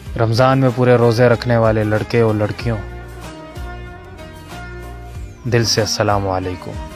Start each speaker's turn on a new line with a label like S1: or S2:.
S1: रमज़ान में पूरे रोज़े रखने वाले लड़के और लड़कियों, दिल से अस्सलाम वालेकुम।